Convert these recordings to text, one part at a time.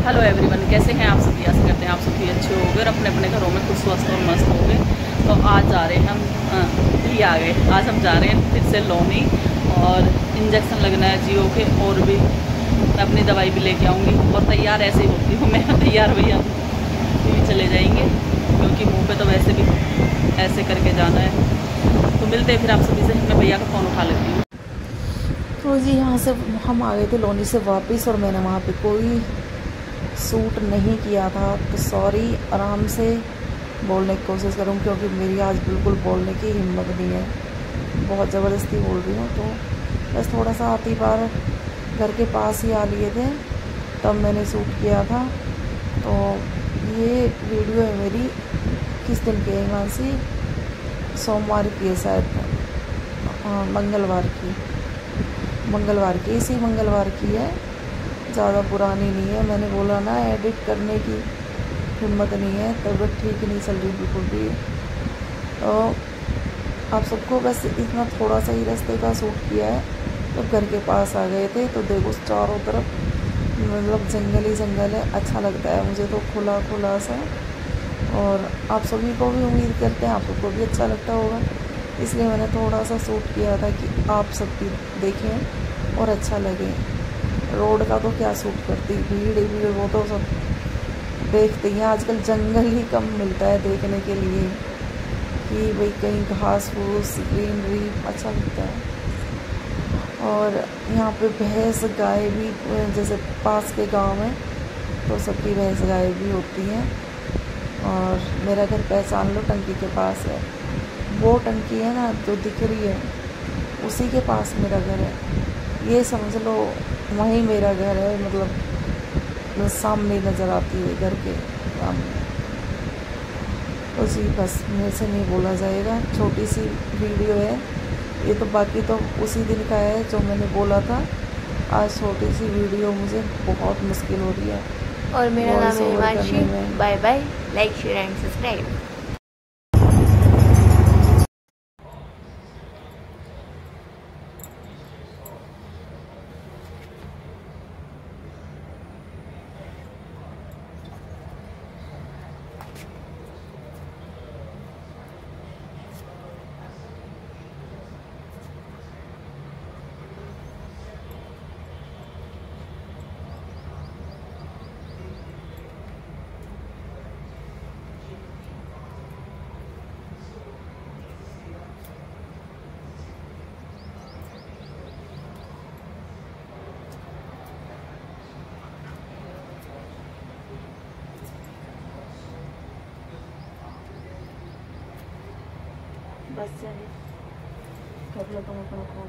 Hello everyone, कैसे हैं आप सभी। आशा करते हैं आप सभी अच्छे होंगे और अपने अपने घरों में खुश स्वस्थ और मस्त होंगे। तो आज जा रहे हैं हम ही आ गए। आज हम जा रहे हैं फिर से लोनी और इंजेक्शन लगना है जियो के, और भी मैं अपनी दवाई भी लेके आऊँगी। और तैयार ऐसे ही होती हूँ मैं, तैयार भैया भी चले जाएंगे क्योंकि मुँह पे तो वैसे भी ऐसे करके जाना है। तो मिलते हैं फिर आप सभी से। मैं भैया का फ़ोन उठा लेती हूँ। तो जी यहाँ से हम आ गए थे लोनी से वापस, और मैंने वहाँ पे कोई सूट नहीं किया था, तो सॉरी। आराम से बोलने की कोशिश करूँ क्योंकि मेरी आज बिल्कुल बोलने की हिम्मत नहीं है, बहुत ज़बरदस्ती बोल रही हूँ। तो बस थोड़ा सा आती बार घर के पास ही आ लिए थे, तब मैंने सूट किया था। तो ये वीडियो है मेरी किस दिन की है मानसी, सोमवार की है शायद, मंगलवार की इसी मंगलवार की है, ज़्यादा पुरानी नहीं है। मैंने बोला ना, एडिट करने की हिम्मत नहीं है, तबीयत ठीक नहीं चल रही बिल्कुल भी। तो आप सबको बस इतना थोड़ा सा ही रास्ते का सूट किया है। तो घर के पास आ गए थे, तो देखो चारों तरफ मतलब जंगल ही जंगल है। अच्छा लगता है मुझे तो खुला खुला सा, और आप सभी को भी उम्मीद करते हैं आप सबको भी अच्छा लगता होगा। इसलिए मैंने थोड़ा सा सूट किया था कि आप सब भी देखें और अच्छा लगे। रोड का तो क्या सूट करती, भीड़ वो तो सब देखते हैं। आजकल जंगल ही कम मिलता है देखने के लिए कि भाई कहीं घास फूस ग्रीनरी अच्छा लगता है। और यहाँ पे भैंस गाय भी, जैसे पास के गांव में तो सबकी भैंस गाय भी होती हैं। और मेरा घर पहचान लो, टंकी के पास है। वो टंकी है ना जो दिख रही है, उसी के पास मेरा घर है। ये समझ लो वहीं मेरा घर है, मतलब सामने नज़र आती है घर के सामने। तो जी बस मेरे से नहीं बोला जाएगा, छोटी सी वीडियो है ये तो। बाकी तो उसी दिन का है जो मैंने बोला था। आज छोटी सी वीडियो मुझे बहुत मुश्किल हो रही है। और मेरा नाम है Himanshi. Bye bye, like share and subscribe. बस चलिए कर लो तुम अपना काम।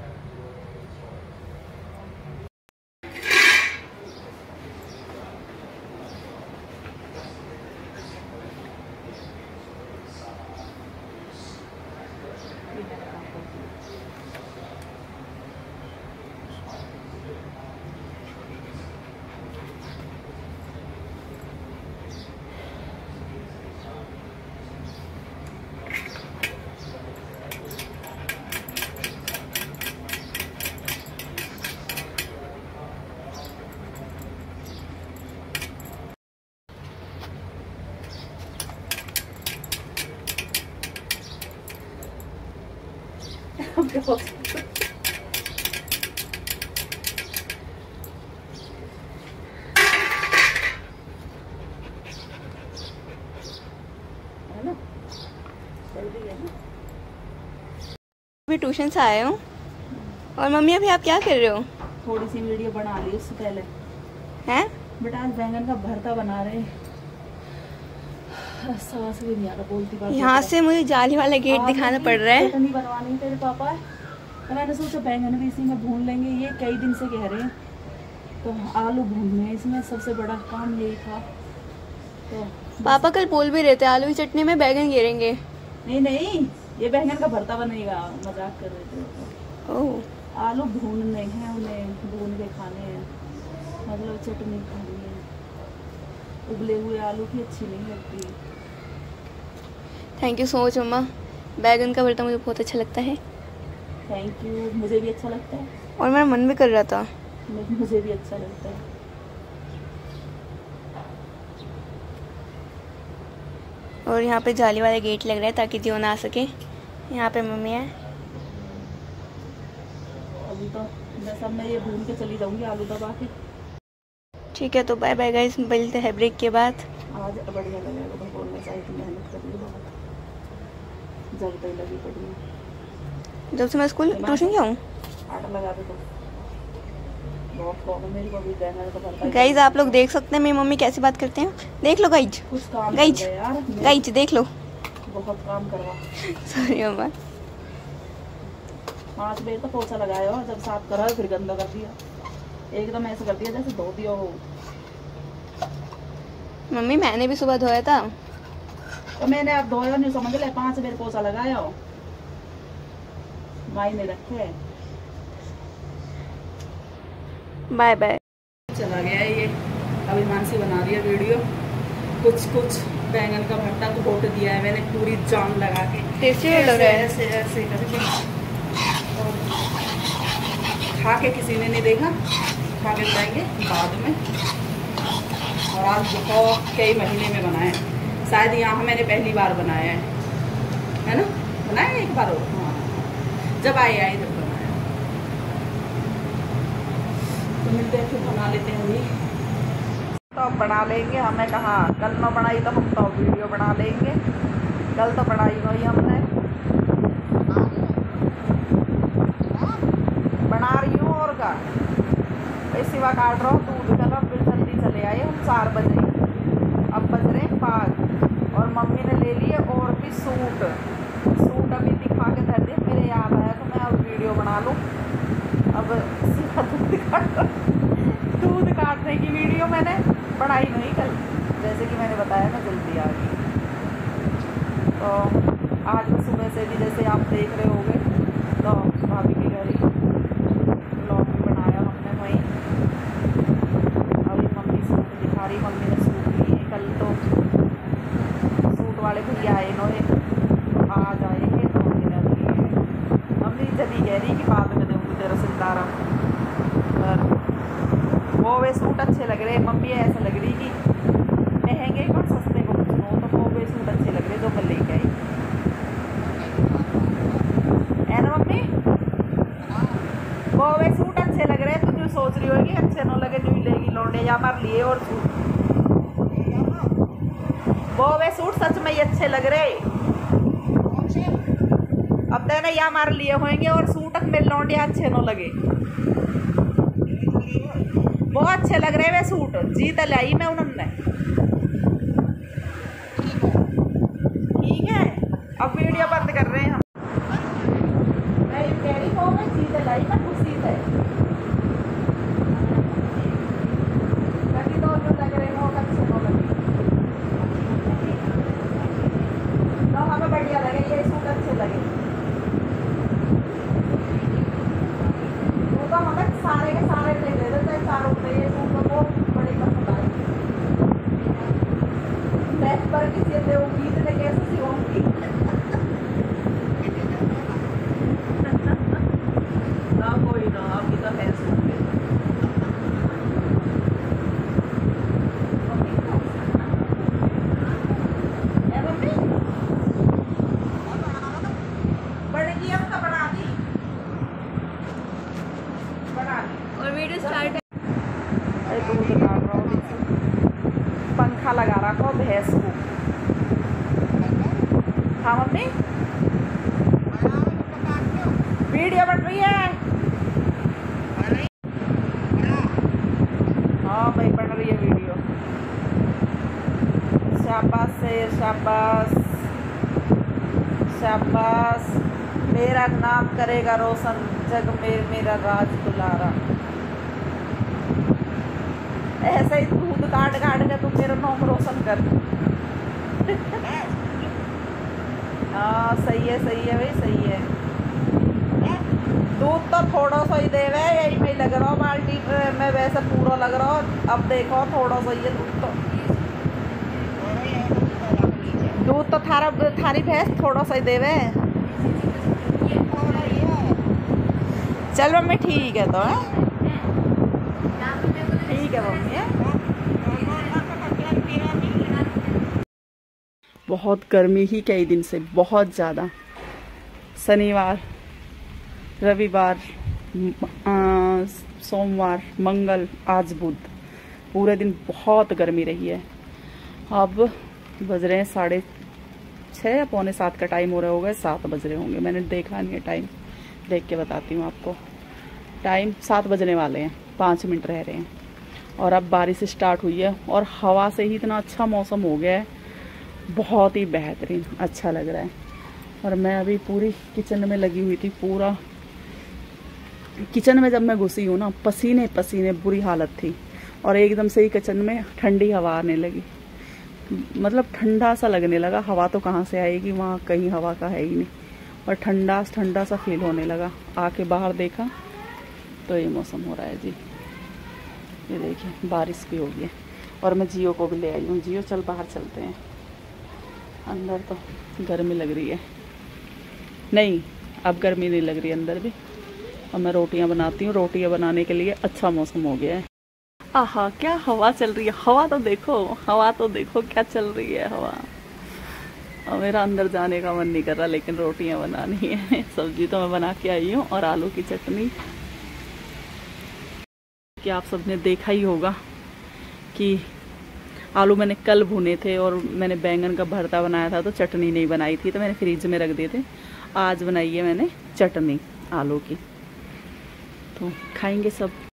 अभी ट्यूशन से आए हूँ। और मम्मी अभी आप क्या कर रहे हो? थोड़ी सी वीडियो बना ली उससे पहले हैं? बेटा आज बैंगन का भरता बना रहे हैं। सास भी नहीं आ रहा बोलती बात। यहाँ से मुझे जाली वाला गेट दिखाना पड़ रहा है। चटनी बनवानी तेरे पापा है, तो मैंने सोचा बैंगन भी इसी में भून लेंगे। ये कई दिन से कह रहे हैं, तो आलू भूनने हैं इसमें, सबसे बड़ा काम यही था। तो पापा कल बोल भी रहे थे आलू की चटनी में बैंगन गिरेंगे। नहीं, ये बैंगन का भरता बनेगा, मजाक कर रहे थे। ओह, आलू भूनने हैं, उन्हें भून के खाने हैं, मतलब चटनी खानी है। उबले हुए आलू की अच्छी नहीं लगती। थैंक यू सो मच मम्मा, बैगन का भरता मुझे बहुत अच्छा लगता है। थैंक यू, मुझे भी अच्छा लगता है। और मेरा मन भी कर रहा था। मुझे भी अच्छा लगता है। और यहाँ पे जाली वाला गेट लग रहा है ताकि जियो ना आ सके। यहाँ पे मम्मी है। अभी तो बस अब मैं ये भून के चली जाऊंगी आलू दबा के। ठीक है, तो बाय बाय गाइस, मिलते हैं ब्रेक के बाद। आज बढ़िया लगेगा तो बोलने चाहिए कि मेहनत कर ली बहुत, जब तक लगी पड़ी है। जब से मैं स्कूल ट्यूशन गया हूँ आटा लगा दे तो बहुत प्रॉब्लम मेरी को भी देना तो भरता है। गाइज आप लोग देख सकते हैं मेरी मम्मी कैसे बात करते हैं। देख लो गाइज, कुछ काम गाइज कर रहे यार, गाइज देख लो। बहुत काम करवा। सॉरी मम्मा। 5 बजे तो पोछा लगाया हो, जब साफ करा फिर गंदा कर दिया, एकदम ऐसे कर दिया जैसे धो दिया हो। मम्मी मैंने भी सुबह धोया था। तो मैंने अब धोया नहीं, समझ ले 5 बजे पोछा लगाया हो, भाई ने रखे। Bye bye. चला गया है ये, अभी मानसी बना रही है वीडियो। कुछ बैंगन का भट्टा तो घोट दिया है मैंने पूरी जान लगा के। टेस्टी लग रहा है। ऐसे ऐसे करके और खा के किसी ने नहीं देखा, खा के जाएंगे बाद में। और आज बहुत कई महीने में बनाया है, शायद यहाँ मैंने पहली बार बनाया है ना, बनाया एक बार और। हाँ, जब आए तब बनाया। तो मिलते हैं, फिर बना लेते हैं। अभी तो बना लेंगे, हमें कहा कल न बनाई तो हम तो वीडियो बना लेंगे। कल तो बनाई हुई हमने, बना रही हूँ और का सिवा काट रहा हूँ दूध का। फिर जल्दी चले आए हम 4 बजे, अब बज रहे हैं 5। और मम्मी ने ले लिए और भी सूट अभी दिखा के धर दिए। मेरे याद आया तो मैं अब वीडियो बना लूँ। अब सिवा दूध काटने की वीडियो मैंने बनाई नहीं कल, जैसे कि मैंने बताया मैं जल्दी आ गई। तो आज सुबह से भी जैसे आप देख रहे होंगे तो भाभी के घर ही ब्लॉग भी बनाया हमने वहीं। अभी मम्मी सूट दिखा रही, मम्मी ने सूट लिए। कल तो सूट वाले भैया आए नोए, आज आएंगे तो मम्मी जल्दी कह रही कि बाद में दूँगी तेरा सितारा। वो वे सूट अच्छे लग रहे मम्मी, ऐसा लग रही कि महंगे और सस्ते को पूछो तो वो वे सूट अच्छे लग रहे जो मैं लेके आई है ना मम्मी। वो वे सूट अच्छे लग रहे, तुम जो सोच रही होगी अच्छे न लगे नहीं लेगी लौंडे या मार लिए। और सूट वो वे सूट सच में ही अच्छे लग रहे। अब तक ना या मार लिए होंगे और सूट में लौंडे अच्छे न लगे, बहुत अच्छे लग रहे वे सूट। जीत लाई मैं उन्होंने। ठीक है, अब वीडियो बंद कर रहे हैं हम। मैं ये कह रही हूँ मैं जीत लाई मैं खुशी से, बाकी तो जो लग रहे हो अच्छे न लगे तो हमें बढ़िया लगे, ये सूट अच्छे लगे। तो हमें सारे के सारे ले ले देते चारों पे, ये सूट को बड़े पसंद आए। नेक्स्ट पर किसी ने उम्मीद ने कैसे सिलवाऊंगी ना, कोई ना अभी तो है सूट के। बड़ी अब तो बना दी और वीडियो स्टार्ट है। दूध काट रहा हूँ, पंखा लगा रखा हो भैंस को। हाँ मम्मी वीडियो बन रही है। हाँ भाई बन रही है वीडियो। शाबाश से शाबाश शाबाश, मेरा नाम करेगा रोशन जग में मेरा राज दुलारा। ऐसे ही दूध काट के तुम मेरा नाम रोशन कर। हाँ सही है भाई सही है। दूध तो थोड़ा सा ही देवे, यही में लग रहा हो बाल्टी में, वैसे पूरा लग रहा हो। अब देखो थोड़ा सा ही है दूध तो थारी भैंस थोड़ा सा ही देवे। चल मम्मी ठीक है, तो है ठीक है मम्मी। बहुत गर्मी ही कई दिन से, बहुत ज़्यादा। शनिवार, रविवार, सोमवार, मंगल, आज बुध, पूरे दिन बहुत गर्मी रही है। अब बज रहे हैं 6:30 या 6:45 का टाइम हो रहा होगा, 7 बज रहे होंगे, मैंने देखा नहीं है टाइम, देख के बताती हूँ आपको। टाइम 7 बजने वाले हैं, 5 मिनट रह रहे हैं। और अब बारिश स्टार्ट हुई है और हवा से ही इतना अच्छा मौसम हो गया है, बहुत ही बेहतरीन, अच्छा लग रहा है। और मैं अभी पूरी किचन में लगी हुई थी, पूरा किचन में जब मैं घुसी हूँ ना, पसीने पसीने, बुरी हालत थी। और एकदम से ही किचन में ठंडी हवा आने लगी, मतलब ठंडा सा लगने लगा। हवा तो कहाँ से आएगी, वहाँ कहीं हवा का है ही नहीं, और ठंडा ठंडा सा फील होने लगा। आके बाहर देखा तो ये मौसम हो रहा है जी, ये देखिए बारिश भी हो गई है। और मैं जियो को भी ले आई हूँ। जियो चल बाहर चलते हैं, अंदर तो गर्मी लग रही है। नहीं, अब गर्मी नहीं लग रही है अंदर भी। और मैं रोटियां बनाती हूँ, रोटियां बनाने के लिए अच्छा मौसम हो गया है। आहा, क्या हवा चल रही है, हवा तो देखो, हवा तो देखो क्या चल रही है हवा। और मेरा अंदर जाने का मन नहीं कर रहा, लेकिन रोटियां बनानी है। सब्जी तो मैं बना के आई हूँ, और आलू की चटनी। कि आप सबने देखा ही होगा कि आलू मैंने कल भुने थे, और मैंने बैंगन का भरता बनाया था, तो चटनी नहीं बनाई थी, तो मैंने फ्रिज में रख दिए थे। आज बनाई है मैंने चटनी आलू की, तो खाएंगे सब।